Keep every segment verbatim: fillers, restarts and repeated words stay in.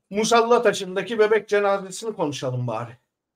Musalla Taşı'ndaki bebek cenazesini konuşalım bari.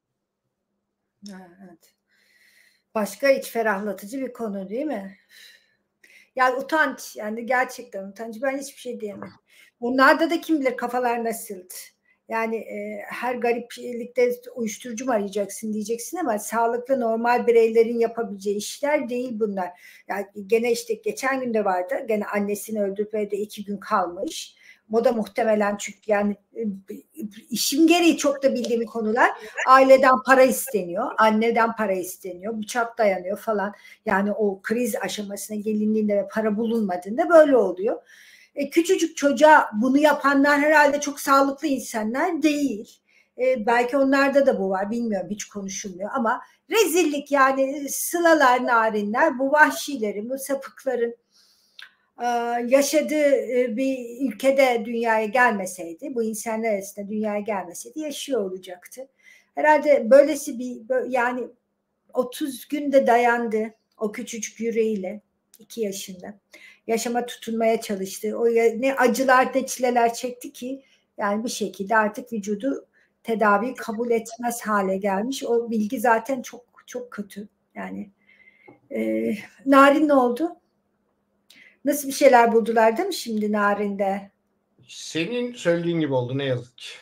Ha, evet. Başka hiç ferahlatıcı bir konu değil mi? Yani utanç, yani gerçekten utanç. Ben hiçbir şey diyemem. Bunlarda da kim bilir kafalar nasıldı. Yani e, her gariplikte uyuşturucu mu arayacaksın diyeceksin ama sağlıklı normal bireylerin yapabileceği işler değil bunlar. Yani gene işte geçen gün de vardı. Gene annesini öldürüp evde iki gün kalmış. O da muhtemelen çünkü yani işim gereği çok da bildiğim konular. Aileden para isteniyor, anneden para isteniyor, bıçak dayanıyor falan. Yani o kriz aşamasına gelindiğinde ve para bulunmadığında böyle oluyor. E, küçücük çocuğa bunu yapanlar herhalde çok sağlıklı insanlar değil. E, belki onlarda da bu var, bilmiyorum, hiç konuşulmuyor ama rezillik yani. Sılalar, narinler, bu vahşilerin, bu sapıkların yaşadığı bir ülkede dünyaya gelmeseydi, bu insanlar arasında dünyaya gelmeseydi yaşıyor olacaktı. Herhalde böylesi bir, yani otuz günde dayandı o küçücük yüreğiyle, iki yaşında. Yaşama tutunmaya çalıştı. O ne acılar ne çileler çekti ki yani bir şekilde artık vücudu tedavi kabul etmez hale gelmiş. O bilgi zaten çok çok kötü. Yani e, Narin ne oldu? Nasıl bir şeyler buldular değil mi şimdi Narin'de? Senin söylediğin gibi oldu ne yazık ki.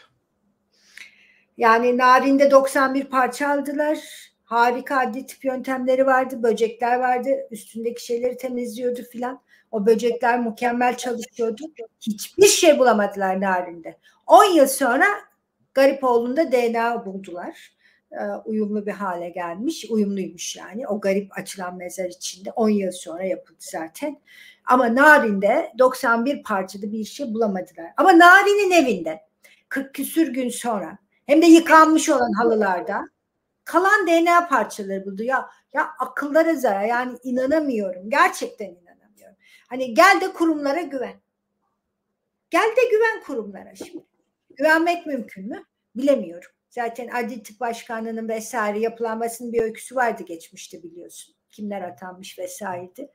Yani Narin'de doksan bir parça aldılar. Harika adli tıp yöntemleri vardı. Böcekler vardı. Üstündeki şeyleri temizliyordu filan. O böcekler mükemmel çalışıyordu. Hiçbir şey bulamadılar Narin'de. on yıl sonra Garipoğlu'nda D N A buldular. Ee, uyumlu bir hale gelmiş. Uyumluymuş yani. O garip açılan mezar içinde. on yıl sonra yapıldı zaten. Ama Narin'de doksan bir parçada bir şey bulamadılar. Ama Narin'in evinde kırk küsür gün sonra, hem de yıkanmış olan halılarda kalan D N A parçaları buldu. Ya ya akıllara zarar. Yani inanamıyorum. Gerçekten inanamıyorum. Hani gel de kurumlara güven. Gel de güven kurumlara şimdi. Güvenmek mümkün mü? Bilemiyorum. Zaten Adli Tıp Başkanlığı'nın vesaire yapılanmasının bir öyküsü vardı geçmişte, biliyorsun. Kimler atanmış vesaireydi.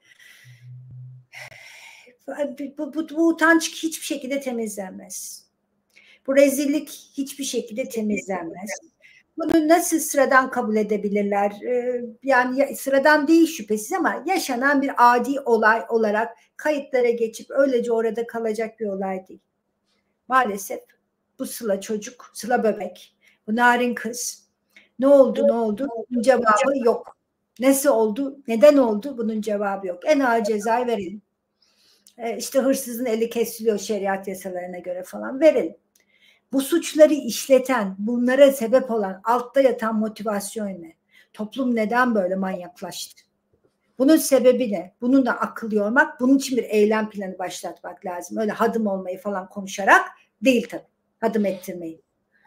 Bu, bu, bu utanç hiçbir şekilde temizlenmez. Bu rezillik hiçbir şekilde temizlenmez. Bunu nasıl sıradan kabul edebilirler? Ee, yani sıradan değil şüphesiz ama yaşanan bir adi olay olarak kayıtlara geçip öylece orada kalacak bir olay değil. Maalesef bu Sıla çocuk, Sıla bebek, bu narin kız ne oldu ne oldu? Bunun cevabı yok. Nasıl oldu? Neden oldu? Bunun cevabı yok. En ağır cezayı verelim. Ee, işte hırsızın eli kesiliyor şeriat yasalarına göre falan, verelim. Bu suçları işleten, bunlara sebep olan, altta yatan motivasyon ne? Toplum neden böyle manyaklaştı? Bunun sebebi ne? Bunun da akıl yormak, bunun için bir eylem planı başlatmak lazım. Öyle hadım olmayı falan konuşarak değil tabii. Hadım ettirmeyi.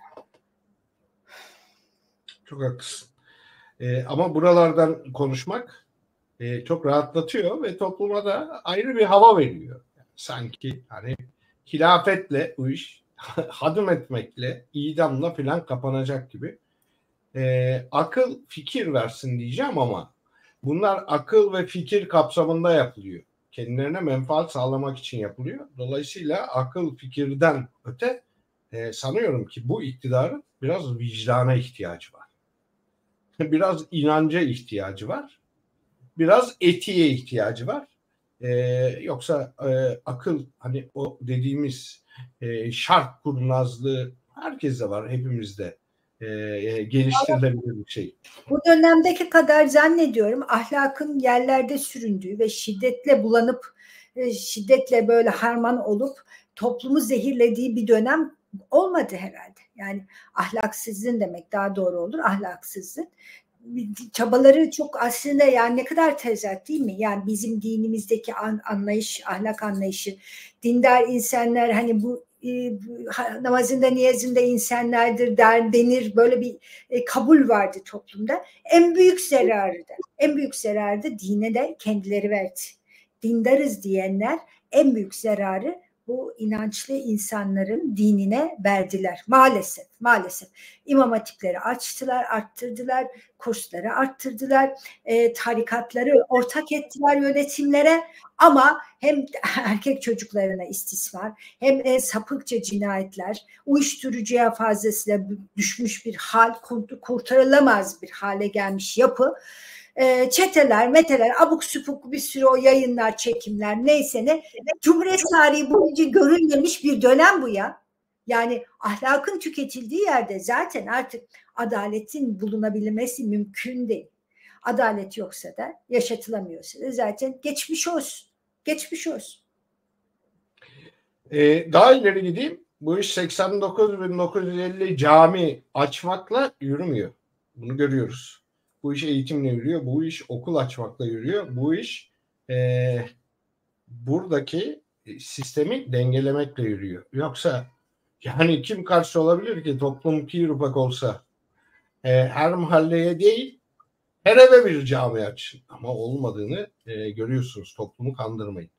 Çok haklısın. Ee, ama buralardan konuşmak e, çok rahatlatıyor ve topluma da ayrı bir hava veriyor. Yani sanki hani hilafetle bu iş hadım etmekle, idamla falan kapanacak gibi. Ee, akıl fikir versin diyeceğim ama bunlar akıl ve fikir kapsamında yapılıyor. Kendilerine menfaat sağlamak için yapılıyor. Dolayısıyla akıl fikirden öte e, sanıyorum ki bu iktidarın biraz vicdana ihtiyacı var. Biraz inanca ihtiyacı var. Biraz etiğe ihtiyacı var. Ee, yoksa e, akıl, hani o dediğimiz e, şark kurnazlığı herkeste var, hepimizde. E, geliştirilebilir bir şey. Bu dönemdeki kadar zannediyorum ahlakın yerlerde süründüğü ve şiddetle bulanıp şiddetle böyle harman olup toplumu zehirlediği bir dönem olmadı herhalde. Yani ahlaksızlığın demek daha doğru olur, ahlaksızlığın. Çabaları çok aslında, yani ne kadar tezat değil mi? Yani bizim dinimizdeki anlayış, ahlak anlayışı, dindar insanlar hani bu e, namazında niyazında insanlardır der, denir, böyle bir e, kabul vardı toplumda. En büyük zararı da, en büyük zararı da dine de kendileri verdi. Dindarız diyenler en büyük zararı bu inançlı insanların dinine verdiler. Maalesef, maalesef. İmam hatipleri açtılar, arttırdılar, kursları arttırdılar, e, tarikatları ortak ettiler yönetimlere, ama hem erkek çocuklarına istismar, hem e, sapıkça cinayetler, uyuşturucuya fazlasıyla düşmüş bir hal, kurtarılamaz bir hale gelmiş yapı, e, çeteler, meteler, abuk subuk bir sürü o yayınlar, çekimler, neyse ne. Cumhuriyet tarihi boyunca görülmemiş bir dönem bu ya. Yani ahlakın tüketildiği yerde zaten artık adaletin bulunabilmesi mümkün değil. Adalet yoksa da, yaşatılamıyorsa da zaten geçmiş olsun. Geçmiş olsun. Ee, daha ileri gideyim. Bu iş seksen dokuz bin dokuz yüz elli cami açmakla yürümüyor. Bunu görüyoruz. Bu iş eğitimle yürüyor. Bu iş okul açmakla yürüyor. Bu iş e, buradaki sistemi dengelemekle yürüyor. Yoksa yani kim karşı olabilir ki toplum kirupak olsa? E, her mahalleye değil, her eve bir cami açın. Ama olmadığını e, görüyorsunuz. Toplumu kandırmayın.